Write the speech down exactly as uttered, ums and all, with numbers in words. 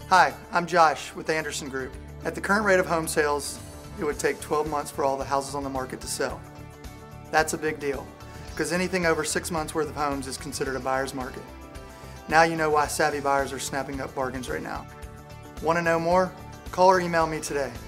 Hi, I'm Josh with Anderson Group. At the current rate of home sales, it would take twelve months for all the houses on the market to sell. That's a big deal, because anything over six months worth of homes is considered a buyer's market. Now you know why savvy buyers are snapping up bargains right now. Want to know more? Call or email me today.